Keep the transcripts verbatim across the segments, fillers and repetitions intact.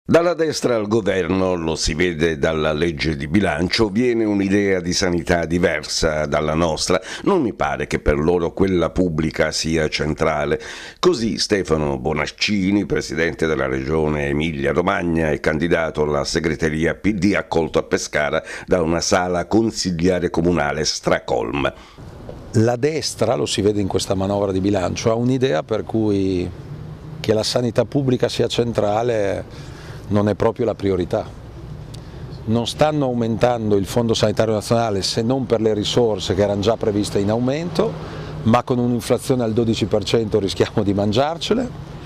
Dalla destra al governo, lo si vede dalla legge di bilancio, viene un'idea di sanità diversa dalla nostra. Non mi pare che per loro quella pubblica sia centrale. Così Stefano Bonaccini, presidente della regione Emilia-Romagna e candidato alla segreteria P D, accolto a Pescara da una sala consigliare comunale stracolma. La destra, lo si vede in questa manovra di bilancio, ha un'idea per cui che la sanità pubblica sia centrale non è proprio la priorità. Non stanno aumentando il Fondo Sanitario Nazionale se non per le risorse che erano già previste in aumento, ma con un'inflazione al dodici per cento rischiamo di mangiarcele.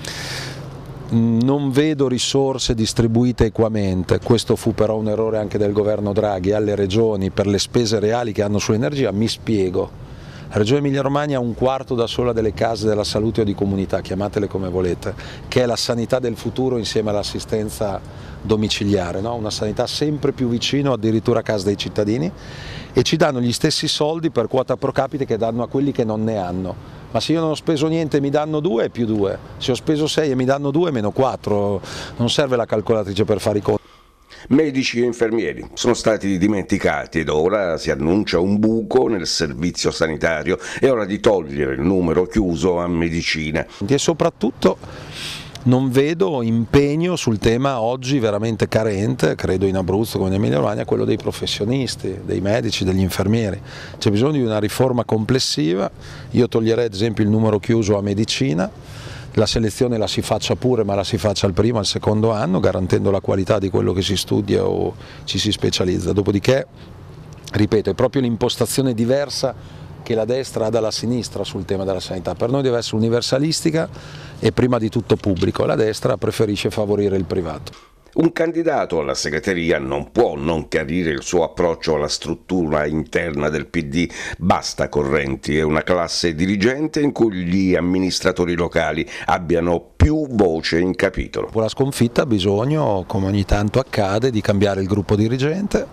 Non vedo risorse distribuite equamente, questo fu però un errore anche del governo Draghi alle regioni per le spese reali che hanno sull'energia. Mi spiego. La Regione Emilia-Romagna ha un quarto da sola delle case della salute o di comunità, chiamatele come volete, che è la sanità del futuro insieme all'assistenza domiciliare, no? Una sanità sempre più vicino addirittura a casa dei cittadini, e ci danno gli stessi soldi per quota pro capite che danno a quelli che non ne hanno. Ma se io non ho speso niente e mi danno due è più due, se ho speso sei e mi danno due è meno quattro, non serve la calcolatrice per fare i conti. Medici e infermieri sono stati dimenticati ed ora si annuncia un buco nel servizio sanitario. È ora di togliere il numero chiuso a medicina. E soprattutto non vedo impegno sul tema oggi veramente carente, credo in Abruzzo come in Emilia Romagna, quello dei professionisti, dei medici, degli infermieri. C'è bisogno di una riforma complessiva. Io toglierei ad esempio il numero chiuso a medicina. La selezione la si faccia pure, ma la si faccia al primo e al secondo anno, garantendo la qualità di quello che si studia o ci si specializza. Dopodiché, ripeto, è proprio l'impostazione diversa che la destra ha dalla sinistra sul tema della sanità. Per noi deve essere universalistica e prima di tutto pubblico. La destra preferisce favorire il privato. Un candidato alla segreteria non può non chiarire il suo approccio alla struttura interna del P D. Basta correnti e una classe dirigente in cui gli amministratori locali abbiano più voce in capitolo. Con la sconfitta ha bisogno, come ogni tanto accade, di cambiare il gruppo dirigente,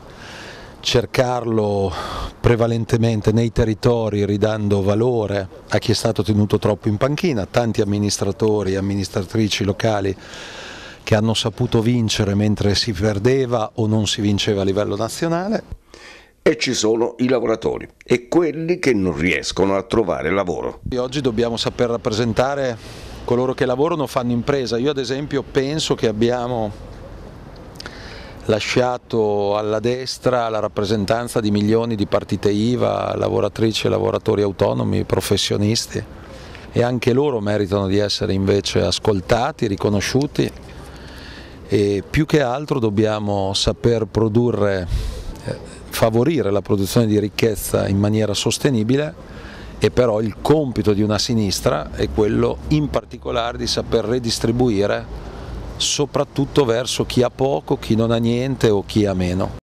cercarlo prevalentemente nei territori ridando valore a chi è stato tenuto troppo in panchina, tanti amministratori e amministratrici locali che hanno saputo vincere mentre si perdeva o non si vinceva a livello nazionale. E ci sono i lavoratori e quelli che non riescono a trovare lavoro. E oggi dobbiamo saper rappresentare coloro che lavorano, fanno impresa. Io ad esempio penso che abbiamo lasciato alla destra la rappresentanza di milioni di partite I V A, lavoratrici e lavoratori autonomi, professionisti, e anche loro meritano di essere invece ascoltati, riconosciuti. E più che altro dobbiamo saper produrre, eh, favorire la produzione di ricchezza in maniera sostenibile, e però il compito di una sinistra è quello in particolare di saper redistribuire soprattutto verso chi ha poco, chi non ha niente o chi ha meno.